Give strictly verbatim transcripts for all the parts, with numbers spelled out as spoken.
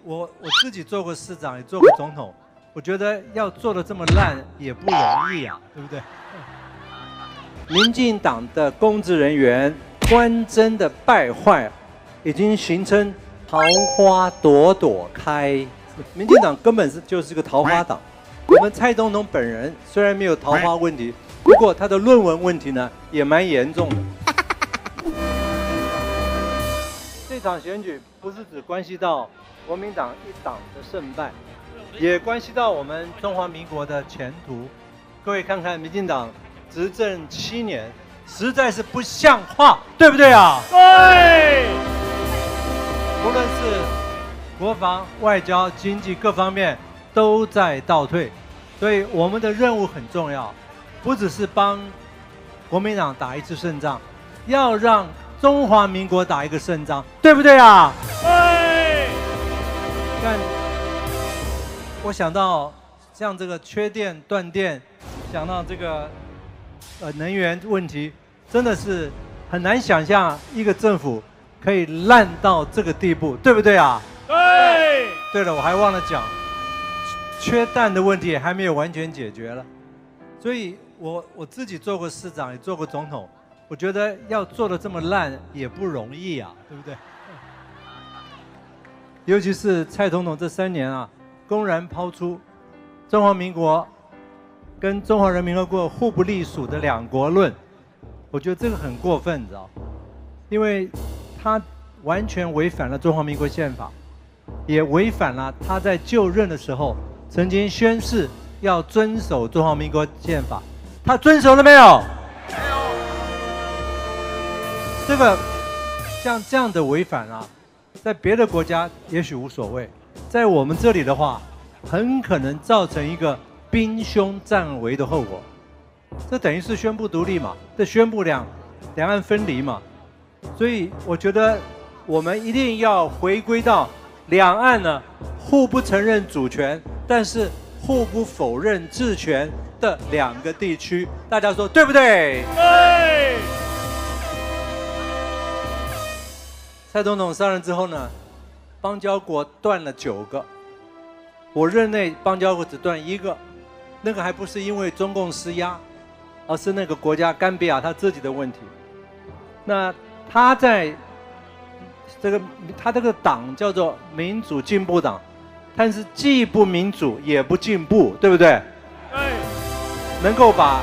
我我自己做过市长，也做过总统，我觉得要做的这么烂也不容易啊，对不对？民进党的公职人员官箴的败坏，已经形成桃花朵朵开。民进党根本是就是个桃花党。我们蔡总统本人虽然没有桃花问题，不过他的论文问题呢也蛮严重的。这场选举不是只关系到国民党一党的胜败，也关系到我们中华民国的前途。各位看看，民进党执政七年，实在是不像话，对不对啊？ 对。 无论是国防、外交、经济各方面都在倒退，所以我们的任务很重要，不只是帮国民党打一次胜仗，要让中华民国打一个胜仗，对不对啊？ 对。 看，我想到像这个缺电、断电，想到这个呃能源问题，真的是很难想象一个政府可以烂到这个地步，对不对啊？ 对。 对了，我还忘了讲，缺蛋的问题也还没有完全解决了，所以我我自己做过市长，也做过总统。我觉得要做的这么烂也不容易啊，对不对？尤其是蔡总统这三年啊，公然抛出中华民国跟中华人民共和国互不隶属的两国论，我觉得这个很过分，你知道？因为他完全违反了中华民国宪法，也违反了他在就任的时候曾经宣誓要遵守中华民国宪法，他遵守了没有？这个像这样的违反啊，在别的国家也许无所谓，在我们这里的话，很可能造成一个兵凶战危的后果。这等于是宣布独立嘛，这宣布两两岸分离嘛。所以我觉得我们一定要回归到两岸呢互不承认主权，但是互不否认治权的两个地区。大家说对不对？ 对。 蔡总统上任之后呢，邦交国断了九个，我任内邦交国只断一个，那个还不是因为中共施压，而是那个国家甘比亚他自己的问题。那他在这个他这个党叫做民主进步党，但是既不民主也不进步，对不对？ 对。 能够把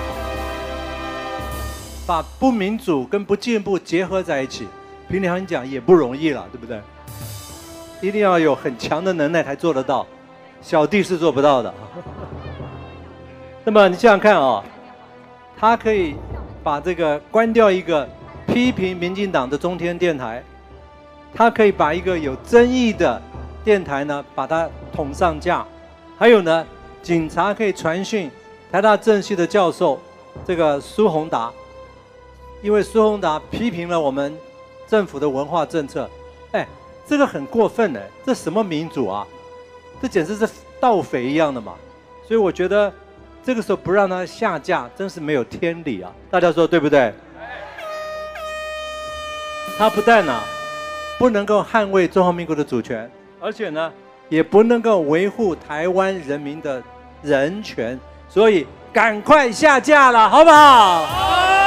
把不民主跟不进步结合在一起。凭良心讲也不容易了，对不对？一定要有很强的能耐才做得到，小弟是做不到的。那么你想想看啊、哦，他可以把这个关掉一个批评民进党的中天电台，他可以把一个有争议的电台呢把它捅上架，还有呢，警察可以传讯台大政系的教授这个苏宏达，因为苏宏达批评了我们政府的文化政策，哎，这个很过分哎，这什么民主啊？这简直是盗匪一样的嘛！所以我觉得这个时候不让他下架，真是没有天理啊！大家说对不对？他不但啊不能够捍卫中华民国的主权，而且呢也不能够维护台湾人民的人权，所以赶快下架了，好不好？ 好。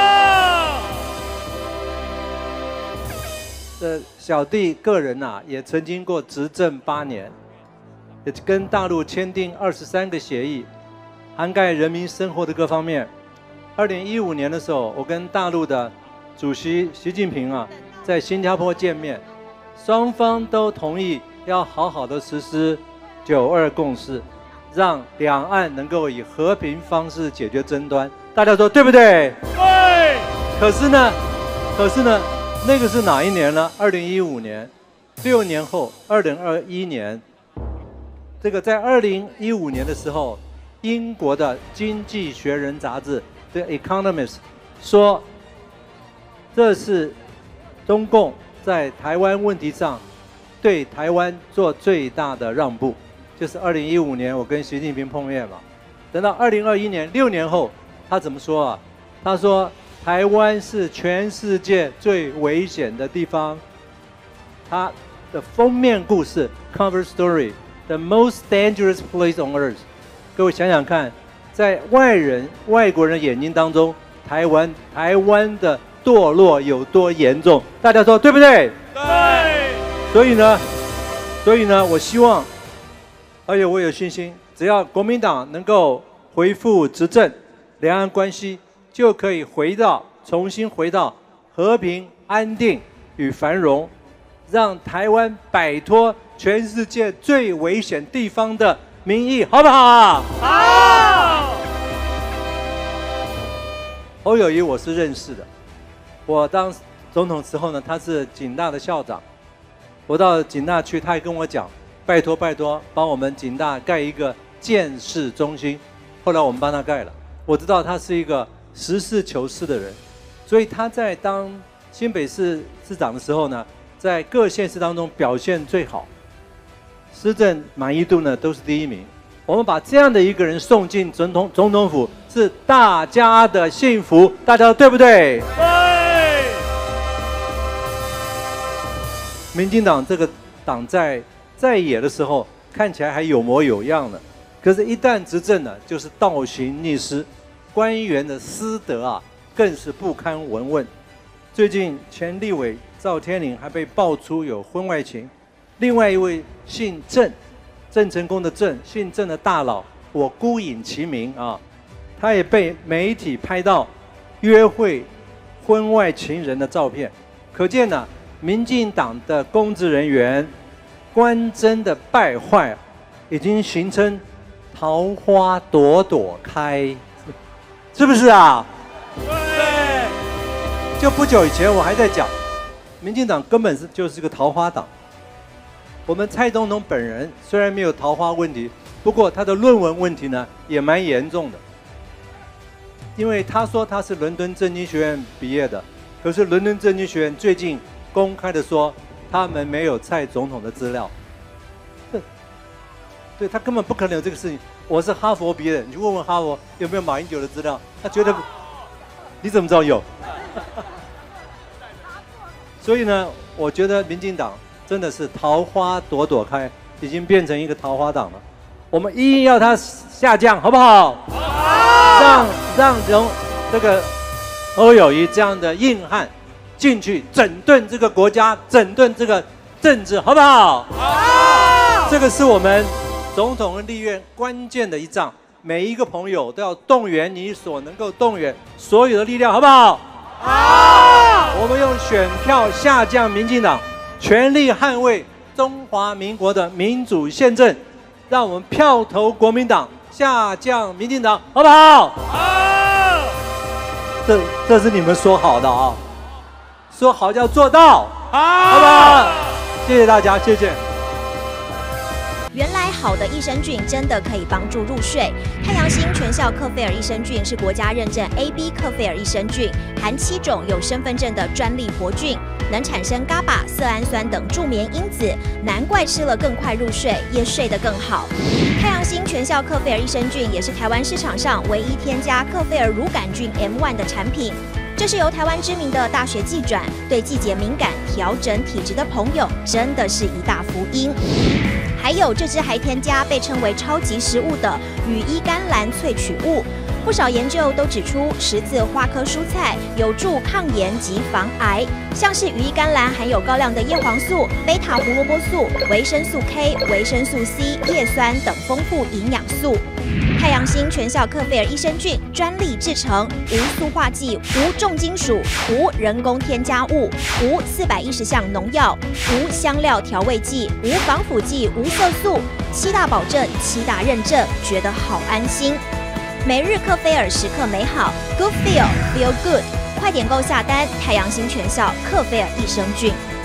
这小弟个人啊，也曾经过执政八年，也跟大陆签订二十三个协议，涵盖人民生活的各方面。二零一五年的时候，我跟大陆的主席习近平啊，在新加坡见面，双方都同意要好好的实施九二共识，让两岸能够以和平方式解决争端。大家说对不对？ 对。 可是呢，可是呢。那个是哪一年呢？二零一五年，六年后，二零二一年。这个在二零一五年的时候，英国的《经济学人》杂志《The Economist》说，这是中共在台湾问题上对台湾做最大的让步。就是二零一五年我跟习近平碰面嘛，等到二零二一年，六年后，他怎么说啊？他说，台湾是全世界最危险的地方，他的封面故事 （cover story），The most dangerous place on earth。各位想想看，在外人、外国人眼睛当中，台湾台湾的堕落有多严重？大家说对不对？ 对。 所以呢，所以呢，我希望，而且我有信心，只要国民党能够恢复执政，两岸关系就可以回到重新回到和平、安定与繁荣，让台湾摆脱全世界最危险地方的民意，好不好啊？ 好。 侯友宜我是认识的，我当总统时候呢，他是警大的校长，我到警大去，他还跟我讲，拜托拜托，帮我们警大盖一个见识中心。后来我们帮他盖了。我知道他是一个实事求是的人，所以他在当新北市市长的时候呢，在各县市当中表现最好，施政满意度呢都是第一名。我们把这样的一个人送进总统总统府，是大家的幸福，大家对不对？ 对。 民进党这个党在在野的时候看起来还有模有样的，可是，一旦执政呢，就是倒行逆施，官员的私德啊，更是不堪闻问。最近前立委赵天麟还被爆出有婚外情，另外一位姓郑，郑成功的郑，姓郑的大佬，我孤影其名啊，他也被媒体拍到约会婚外情人的照片，可见呢，民进党的公职人员官箴的败坏，已经形成桃花朵朵开，是不是啊？ 对。 就不久以前，我还在讲，民进党根本是就是个桃花党。我们蔡总统本人虽然没有桃花问题，不过他的论文问题呢也蛮严重的。因为他说他是伦敦政经学院毕业的，可是伦敦政经学院最近公开的说，他们没有蔡总统的资料。对，他根本不可能有这个事情。我是哈佛毕业的，你去问问哈佛有没有马英九的资料，他绝对不。你怎么知道有？所以呢，我觉得民进党真的是桃花朵朵开，已经变成一个桃花党了。我们一定要他下降，好不好？好。让让容这个侯友宜这样的硬汉进去整顿这个国家，整顿这个政治，好不好？好。这个是我们总统和立院关键的一仗，每一个朋友都要动员你所能够动员所有的力量，好不好？好。我们用选票下降民进党，全力捍卫中华民国的民主宪政，让我们票投国民党，下降民进党，好不好？好。这这是你们说好的啊，说好就要做到，好，好不好？谢谢大家，谢谢。 原来好的益生菌真的可以帮助入睡。太阳星全效克菲尔益生菌是国家认证 A B 克菲尔益生菌，含七种有身份证的专利活菌，能产生 G A B A、色氨酸等助眠因子，难怪吃了更快入睡，也睡得更好。太阳星全效克菲尔益生菌也是台湾市场上唯一添加克菲尔乳杆菌 M 一 的产品。这是由台湾知名的大学季转，对季节敏感、调整体质的朋友真的是一大福音。还有这支还添加被称为超级食物的羽衣甘蓝萃取物，不少研究都指出十字花科蔬菜有助抗炎及防癌，像是羽衣甘蓝含有高量的叶黄素、贝塔胡萝卜素、维生素 K、维生素 C、叶酸等丰富营养素。太阳星全效克菲尔益生菌专利制成，无塑化剂、无重金属、无人工添加物、无四百一十项农药、无香料调味剂、无防腐剂、无色素，七大保证、七大认证，觉得好安心。每日克菲尔时刻美好 ，Good Feel Feel Good， 快点购下单！太阳星全效克菲尔益生菌。